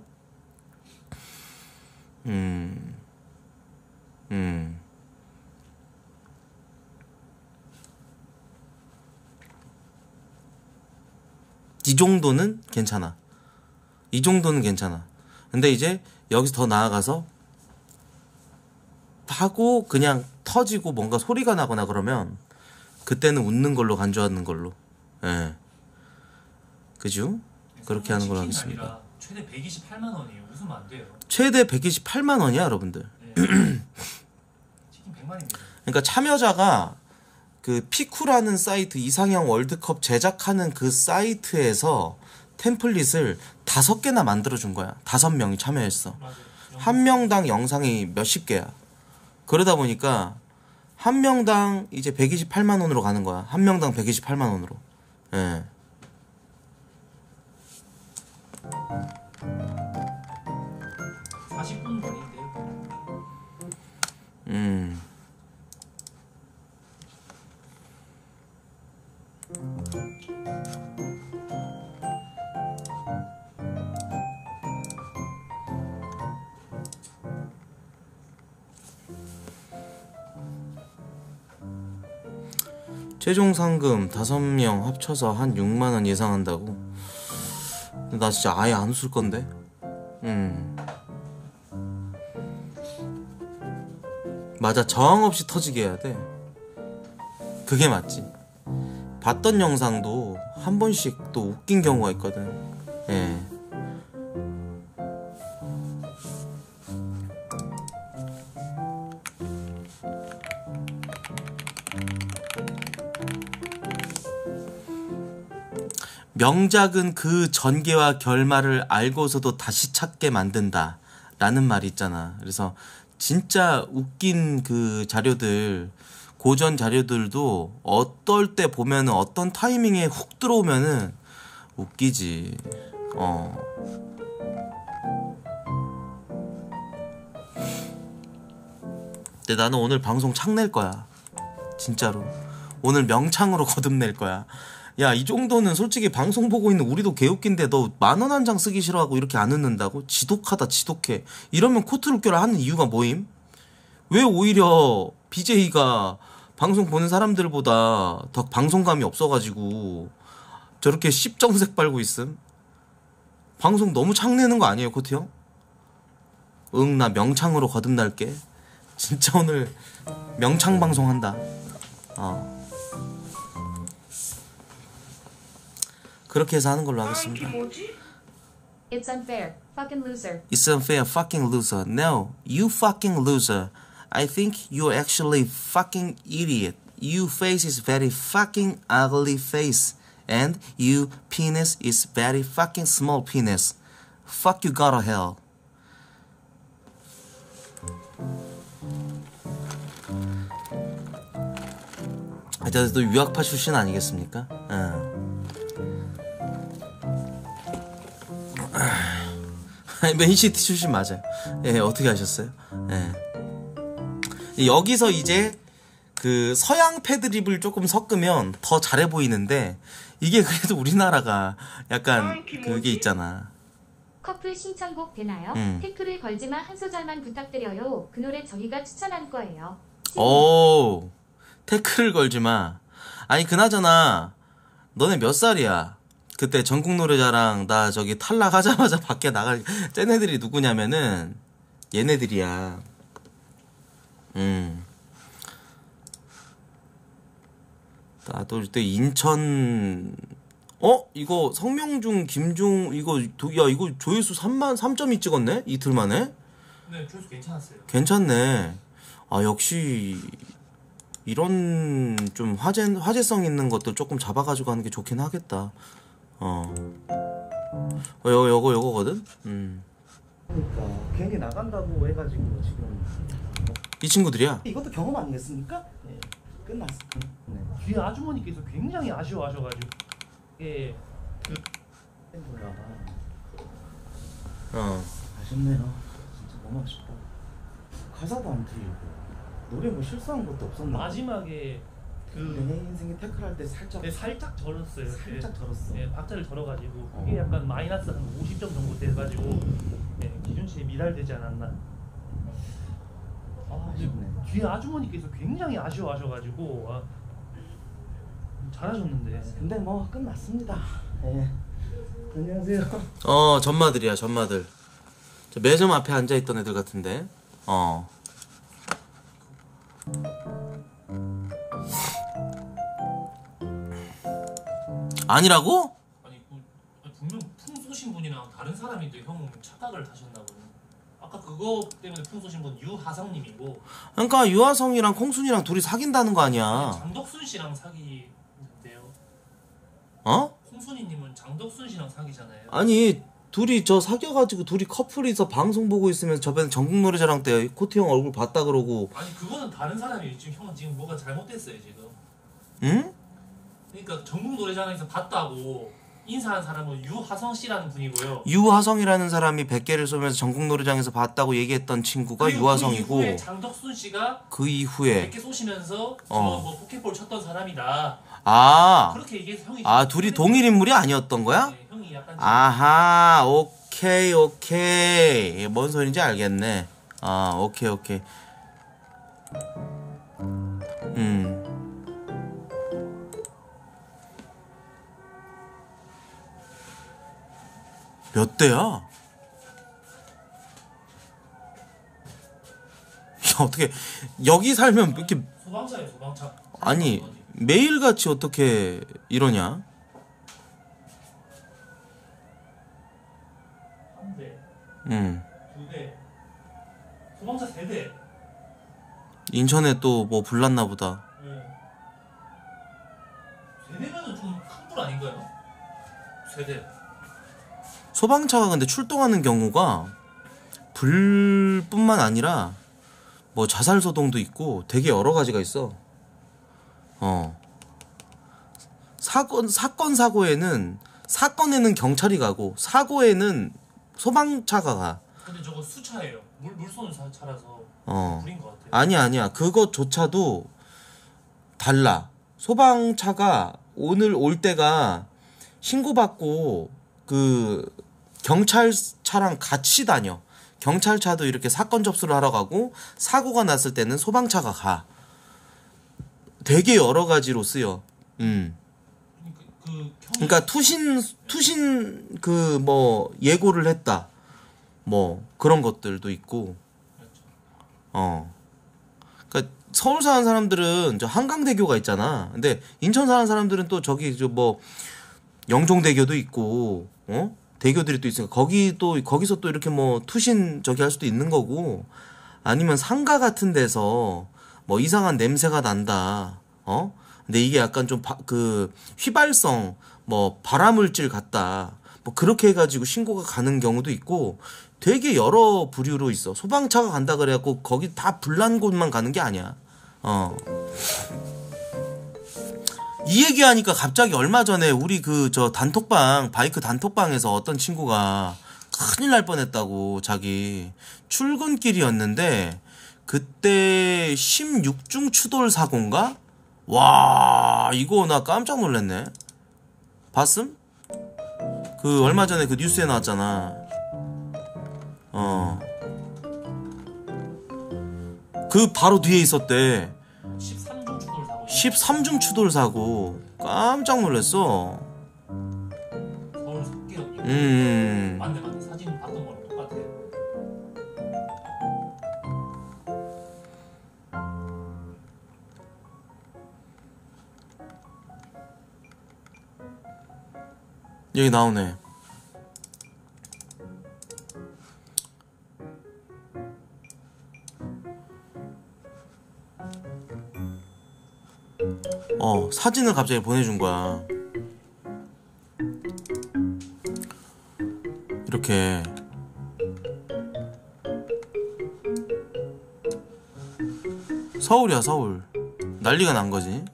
이 정도는 괜찮아. 이 정도는 괜찮아. 근데 이제 여기서 더 나아가서 하고 그냥 터지고 뭔가 소리가 나거나 그러면 그때는 웃는 걸로 간주하는 걸로. 예. 그죠? 그렇게 하는 걸로 하겠습니다. 아니라 최대 128만 원이에요. 웃으면 안 돼요. 최대 128만 원이야, 여러분들. 네. 치킨 100만입니다. 그러니까 참여자가 그 피쿠라는 사이트, 이상형 월드컵 제작하는 그 사이트에서 템플릿을 5개나 만들어준 거야. 5명이 참여했어. 맞아요. 한 명당 영상이 몇십 개야. 그러다 보니까 한 명당 이제 128만 원으로 가는 거야. 한 명당 128만 원으로. 예. 최종 상금 5명 합쳐서 한 6만 원 예상한다고? 나 진짜 아예 안 웃을 건데. 맞아, 저항 없이 터지게 해야 돼. 그게 맞지. 봤던 영상도 한 번씩 또 웃긴 경우가 있거든. 예. 명작은 그 전개와 결말을 알고서도 다시 찾게 만든다 라는 말이 있잖아. 그래서 진짜 웃긴 그 자료들, 고전 자료들도 어떨 때 보면은 어떤 타이밍에 훅 들어오면은 웃기지. 근데 나는 오늘 방송 창낼 거야. 진짜로. 오늘 명창으로 거듭낼 거야. 야, 이 정도는 솔직히 방송 보고 있는 우리도 개웃긴데 너 10,000원 한 장 쓰기 싫어하고 이렇게 안 웃는다고? 지독하다, 지독해. 이러면 코트를 껴라 하는 이유가 뭐임? 왜 오히려 BJ가 방송 보는 사람들보다 더 방송감이 없어가지고 저렇게 씹정색 빨고 있음? 방송 너무 창내는 거 아니에요, 코트 형? 응, 나 명창으로 거듭날게. 진짜 오늘 명창 방송한다. 그렇게 해서 하는 걸로 하겠습니다. It's unfair. Fucking loser. It's unfair, fucking loser. No, you fucking loser. I think you're actually fucking idiot. You face is very fucking ugly face. And you penis is very fucking small penis. Fuck you, go to hell. 또 유학파 출신 아니겠습니까? 맨시티 출신 맞아요. 예, 어떻게 하셨어요? 예. 여기서 이제 그 서양 패드립을 조금 섞으면 더 잘해 보이는데 이게 그래도 우리나라가 약간 그게 있잖아. 커플 신청곡 되나요? 태클을 걸지마 한 소절만 부탁드려요. 그 노래 저희가 추천한 거예요. 오, 태클을 걸지마. 아니 그나저나 너네 몇 살이야? 그때 전국 노래자랑 나 저기 탈락하자마자 밖에 나갈 쟤네들이 누구냐면은 얘네들이야. 나도 그때 인천 이거 성명중 김중 이거 야 이거 조회수 3.2 찍었네? 이틀 만에? 네, 조회수 괜찮았어요. 괜찮네. 아 역시 이런 좀 화제성 있는 것도 조금 잡아가지고 하는 게 좋긴 하겠다. 요거거든? 그러니까 괜히 나간다고 해가지고 지금 이 친구들이야? 이것도 경험 아니겠습니까? 네. 끝났어. 네. 뒤에 아주머니께서 굉장히 아쉬워하셔가지고 예, 팬분이라 어. 아쉽네요. 진짜 너무 아쉽다. 가사도 안 틀리고 노래 뭐 실수한 것도 없었나? 마지막에 내 인생에 태클할 때 살짝 네, 살짝 절었어요. 살짝 절었어. 네, 박자를 절어가지고 그게 약간 마이너스 한 50점 정도 돼가지고 네, 기준치에 미달되지 않았나. 아쉽네. 뒤에 아주머니께서 굉장히 아쉬워하셔가지고 잘하셨는데. 근데 뭐 끝났습니다. 예. 안녕하세요. 전마들이야, 전마들. 저 매점 앞에 앉아있던 애들 같은데. 아니라고? 아니 분명 풍 쏘신 분이랑 다른 사람인데 형 착각을 하셨나 보네. 아까 그거 때문에 풍 쏘신 분 유하성님이고. 그러니까 유하성이랑 콩순이랑 둘이 사귄다는 거 아니야. 장덕순 씨랑 사귀는데요. 콩순이님은 장덕순 씨랑 사귀잖아요. 아니 둘이 저 사귀어가지고 둘이 커플이서 방송 보고 있으면서 저번에 전국노래자랑 때 코트 형 얼굴 봤다 그러고. 아니 그거는 다른 사람이에요. 지금 형은 지금 뭐가 잘못됐어요 지금. 응? 그러니까 전국노래자랑에서 봤다고 인사한 사람은 유하성 씨라는 분이고요. 유하성이라는 사람이 100개를 쏘면서 전국노래장에서 봤다고 얘기했던 친구가 유하성이고, 그 이후에 장덕순 씨가 그 이후에 100개 쏘시면서 뭐 포켓볼 쳤던 사람이다. 그렇게 얘기해서 형이 둘이 동일 인물이 아니었던 거야? 네, 형이 약간 아하, 오케이. 뭔 소린지 알겠네. 오케이. 몇 대야? 야, 어떻게 여기 살면 이렇게 소방차예요, 소방차. 아니 매일같이 어떻게 이러냐? 한 대, 두 대, 소방차 3대. 인천에 또 뭐 불났나 보다. 네. 3대면은 좀 큰 불 아닌가요? 3대. 소방차가 근데 출동하는 경우가 불뿐만 아니라 뭐 자살 소동도 있고 되게 여러 가지가 있어. 사건에는 경찰이 가고 사고에는 소방차가 가. 근데 저거 수차예요. 물 쏘는 차라서 불인 것 같아요. 아니야. 그것조차도 달라. 소방차가 오늘 올 때가 신고받고 그 경찰차랑 같이 다녀. 경찰차도 이렇게 사건 접수를 하러 가고 사고가 났을 때는 소방차가 가. 되게 여러 가지로 쓰여. 그러니까 투신 그 뭐 예고를 했다. 뭐 그런 것들도 있고. 그러니까 서울 사는 사람들은 저 한강대교가 있잖아. 근데 인천 사는 사람들은 또 저기 저 뭐 영종대교도 있고, 대교들이 또 있으니까 거기서 또 이렇게 뭐 투신 저기 할 수도 있는 거고, 아니면 상가 같은 데서 뭐 이상한 냄새가 난다. 근데 이게 약간 좀 그 휘발성 뭐 발화물질 같다. 뭐 그렇게 해가지고 신고가 가는 경우도 있고 되게 여러 부류로 있어. 소방차가 간다 그래갖고 거기 다 불난 곳만 가는 게 아니야. 이 얘기하니까 갑자기 얼마 전에 우리 그 저 바이크 단톡방에서 어떤 친구가 큰일 날 뻔했다고. 자기 출근길이었는데 그때 16중 추돌 사고인가? 와, 이거 나 깜짝 놀랐네. 봤음? 그 얼마 전에 그 뉴스에 나왔잖아. 그 바로 뒤에 있었대. 13중 추돌 사고. 13중 추돌 사고. 깜짝 놀랐어. 서울 석계역. 맞네. 사진 봤던 거랑 똑같아요. 여기 나오네. 사진을 갑자기 보내준 거야. 이렇게. 서울이야, 서울. 난리가 난 거지.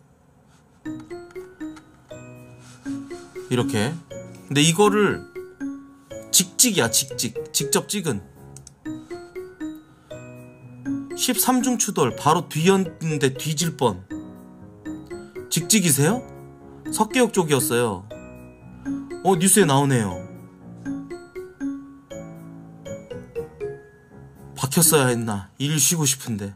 이렇게. 근데 이거를 직직이야, 직접 찍은 13중 추돌 바로 뒤였는데 뒤질 뻔. 직직이세요? 석계역 쪽이었어요. 뉴스에 나오네요. 박혔어야 했나. 일 쉬고 싶은데.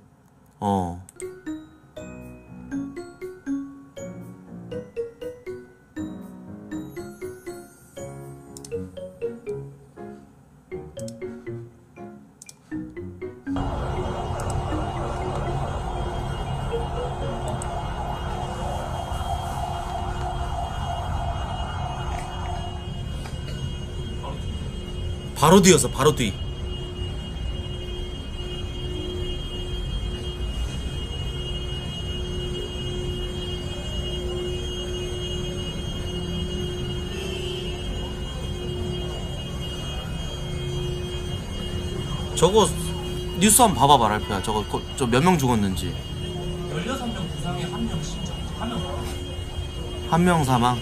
바로 뒤였어, 바로 뒤. 저거 뉴스 한번 봐봐, 말할거야. 저거 저 몇 명 죽었는지. 16명 부상에 1명 심정, 1명 사망. 1명 사망.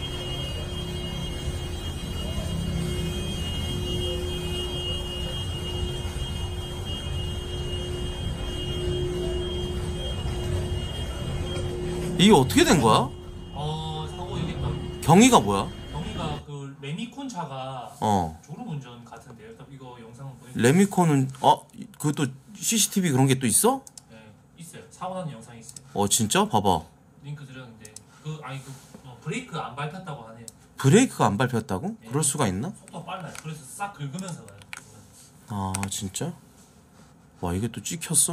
이게 어떻게 된 거야? 사고 여기 있다. 경위가 뭐야? 경위가 그 레미콘 차가 졸음운전 같은데요. 이거 영상은 보여드릴게요. 레미콘은 그것도 CCTV 그런 게 또 있어? 네, 있어요. 사고 나는 영상이 있어요. 진짜? 봐봐. 링크 드렸는데 브레이크 안 밟혔다고 하네요. 브레이크가 안 밟혔다고? 네. 그럴 수가 있나? 속도 빨라요. 그래서 싹 긁으면서 가요. 진짜? 와, 이게 또 찍혔어.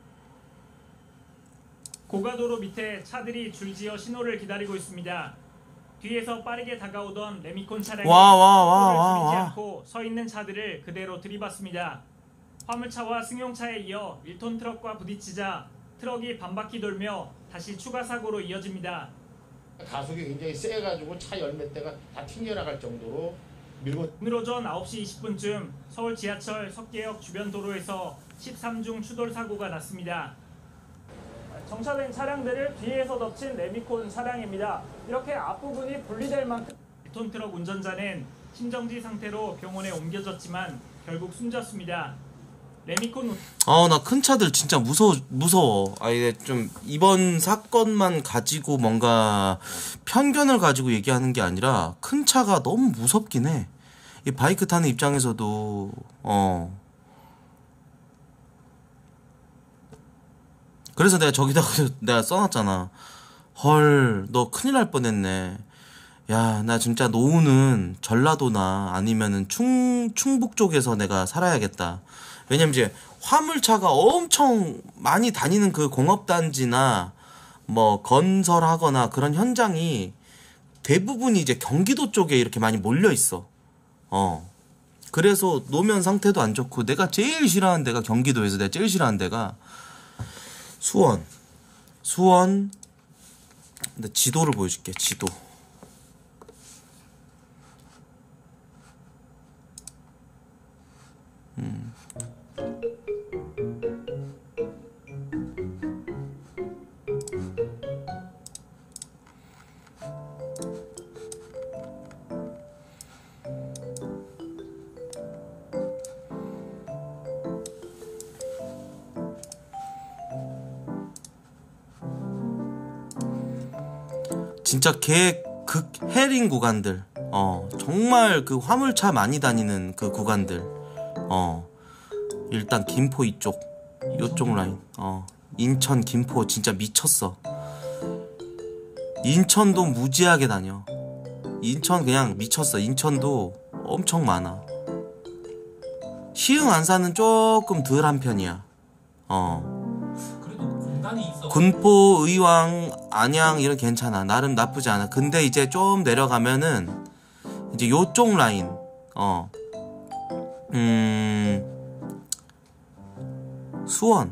고가도로 밑에 차들이 줄지어 신호를 기다리고 있습니다. 뒤에서 빠르게 다가오던 레미콘 차량이 속도를 줄이지 않고 서 있는 차들을 그대로 들이받습니다. 화물차와 승용차에 이어 1톤 트럭과 부딪히자 트럭이 반바퀴 돌며 다시 추가 사고로 이어집니다. 가속이 굉장히 세가지고 차 열몇 대가 다 튕겨나갈 정도로 오늘 오전 9시 20분쯤 서울 지하철 석계역 주변 도로에서 13중 추돌 사고가 났습니다. 정차된 차량들을 뒤에서 덮친 레미콘 차량입니다. 이렇게 앞부분이 분리될 만큼 1톤 트럭 운전자는 심정지 상태로 병원에 옮겨졌지만 결국 숨졌습니다. 레미콘 나 큰 차들 진짜 무서워. 아예 좀 이번 사건만 가지고 뭔가 편견을 가지고 얘기하는 게 아니라 큰 차가 너무 무섭긴 해. 이 바이크 타는 입장에서도 그래서 내가 저기다가 내가 써놨잖아. 헐, 너 큰일 날 뻔했네. 야, 나 진짜 노후는 전라도나 아니면은 충북 쪽에서 내가 살아야겠다. 왜냐면 이제 화물차가 엄청 많이 다니는 그 공업단지나 뭐 건설하거나 그런 현장이 대부분이 이제 경기도 쪽에 이렇게 많이 몰려 있어. 그래서 노면 상태도 안 좋고, 내가 제일 싫어하는 데가 경기도에서 내가 제일 싫어하는 데가 수원. 근데 지도를 보여줄게. 지도. 진짜 극헬인 구간들, 정말 그 화물차 많이 다니는 그 구간들, 일단 김포 요쪽 라인, 인천 김포 진짜 미쳤어. 인천도 무지하게 다녀. 인천 그냥 미쳤어. 인천도 엄청 많아. 시흥 안산은 조금 덜한 편이야. 군포, 의왕, 안양 이런 괜찮아. 나름 나쁘지 않아. 근데 이제 좀 내려가면은 이제 요쪽 라인, 수원.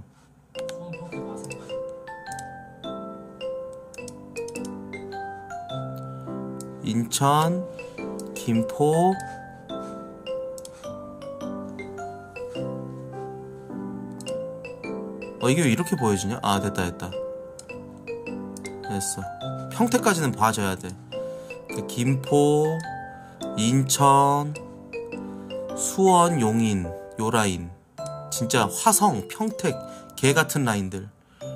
인천, 김포, 이게 왜 이렇게 보여지냐? 아, 됐다. 됐어. 평택까지는 봐줘야 돼. 김포, 인천, 수원, 용인, 요 라인. 진짜 화성, 평택, 개같은 라인들.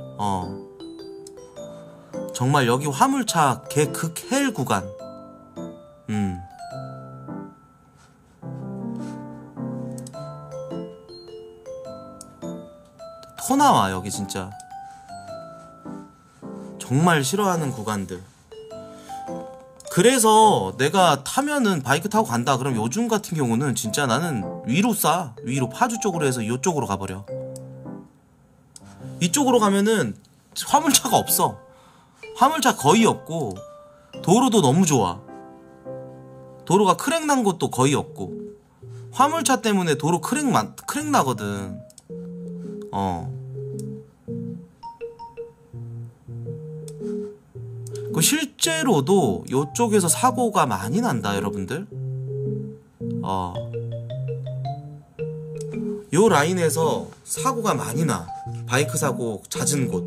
정말 여기 화물차 극헬 구간. 토 나와 여기 진짜. 정말 싫어하는 구간들. 그래서 내가 타면은 바이크 타고 간다 그럼 요즘 같은 경우는 진짜 나는 위로 파주 쪽으로 해서 이쪽으로 가버려. 이쪽으로 가면은 화물차가 없어. 화물차 거의 없고 도로도 너무 좋아. 도로가 크랙 난 곳도 거의 없고. 화물차 때문에 도로 크랙 나거든. 실제로도 요쪽에서 사고가 많이 난다, 여러분들. 요 라인에서 사고가 많이 나. 바이크 사고 잦은 곳.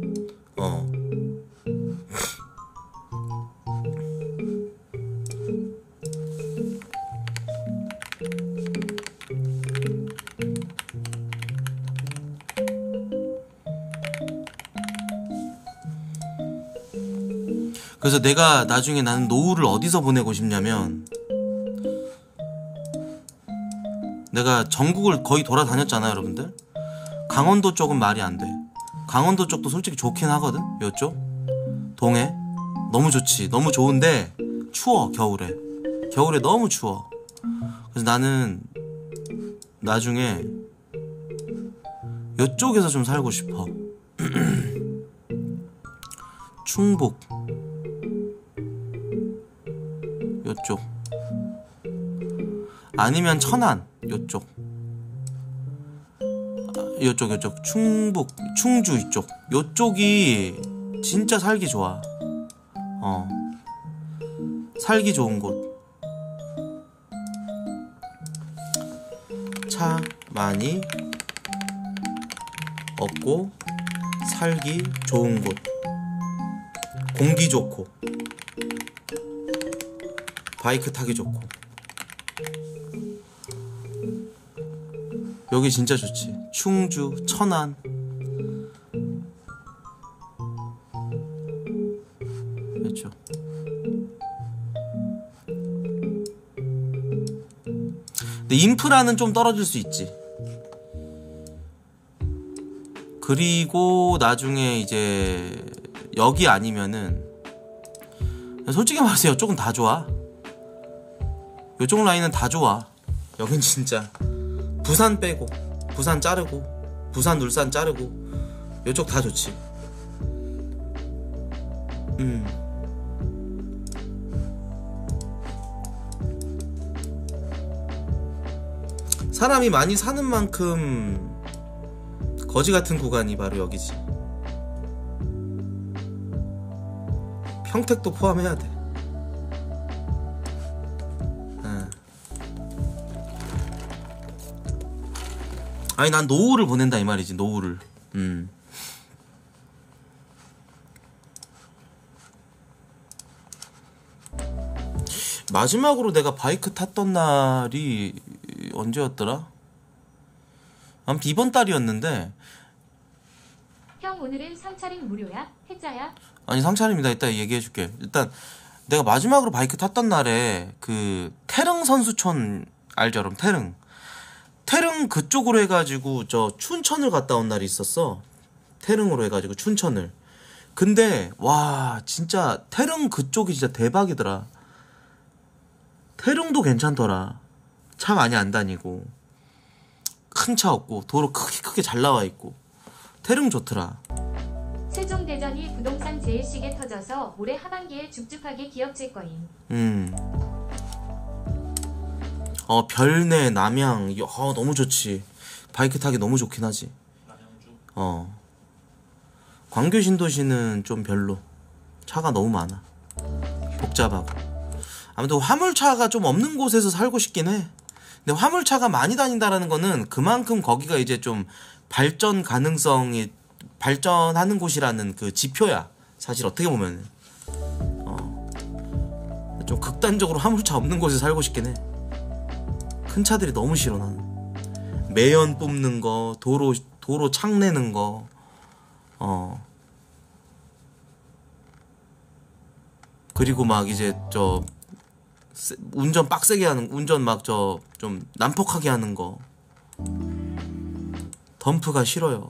그래서 내가 나중에 나는 노후를 어디서 보내고 싶냐면, 내가 전국을 거의 돌아다녔잖아, 여러분들. 강원도 쪽은 말이 안 돼. 강원도 쪽도 솔직히 좋긴 하거든. 요쪽 동해 너무 좋지. 너무 좋은데 추워. 겨울에 너무 추워. 그래서 나는 나중에 요쪽에서 좀 살고 싶어. 충북 요쪽 아니면 천안 요쪽 충북 충주 이쪽 요쪽이 진짜 살기 좋아. 살기 좋은 곳. 차 많이 얻고 살기 좋은 곳, 공기 좋고 바이크 타기 좋고. 여기 진짜 좋지. 충주, 천안. 그렇죠. 근데 인프라는 좀 떨어질 수 있지. 그리고 나중에 이제 여기 아니면은 솔직히 말해서 이쪽은 다 좋아. 이쪽 라인은 다 좋아. 여긴 진짜 부산 빼고, 부산 자르고, 부산 울산 자르고, 이쪽 다 좋지. 사람이 많이 사는 만큼 거지 같은 구간이 바로 여기지. 평택도 포함해야 돼. 아니 난 노후를 보낸다 이 말이지. 노후를. 마지막으로 내가 바이크 탔던 날이 언제였더라? 아무튼 이번 달이었는데. 형 오늘은 상차림 무료야? 해자야? 아니 상차림이다. 이따 얘기해줄게. 일단 내가 마지막으로 바이크 탔던 날에 그 태릉 선수촌 알죠 여러분? 태릉 그쪽으로 해가지고 저 춘천을 갔다 온 날이 있었어. 태릉으로 해가지고 춘천을. 근데 와 진짜 태릉 그쪽이 진짜 대박이더라. 태릉도 괜찮더라. 차 많이 안 다니고 큰 차 없고 도로 크게 잘 나와 있고 태릉 좋더라. 세종대전이 부동산 제일 시게 터져서 올해 하반기에 죽죽하게 기업질 거임. 별내, 남양, 너무 좋지. 바이크 타기 너무 좋긴 하지. 광교 신도시는 좀 별로. 차가 너무 많아. 복잡하고. 아무튼 화물차가 좀 없는 곳에서 살고 싶긴 해. 근데 화물차가 많이 다닌다라는 거는 그만큼 거기가 이제 좀 발전 가능성이 발전하는 곳이라는 그 지표야. 사실 어떻게 보면은. 좀 극단적으로 화물차 없는 곳에 살고 싶긴 해. 큰 차들이 너무 싫어 나는. 매연 뽑는 거, 도로 창 내는 거. 그리고 막 이제 저 운전 빡세게 하는, 운전 막 저 좀 난폭하게 하는 거. 덤프가 싫어요.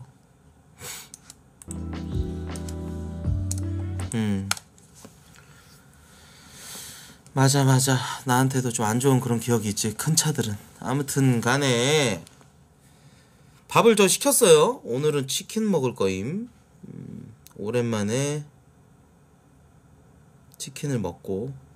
맞아. 나한테도 좀 안 좋은 그런 기억이 있지. 큰 차들은. 아무튼 간에 밥을 저 시켰어요. 오늘은 치킨 먹을 거임. 오랜만에 치킨을 먹고